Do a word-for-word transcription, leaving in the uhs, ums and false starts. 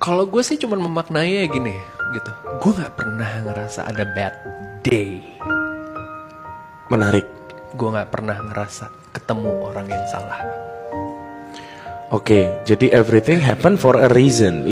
Kalau gue sih cuma memaknainya gini gitu. Gue nggak pernah ngerasa ada bad day. Menarik. Gue nggak pernah ngerasa ketemu orang yang salah. Oke, jadi everything happen for a reason.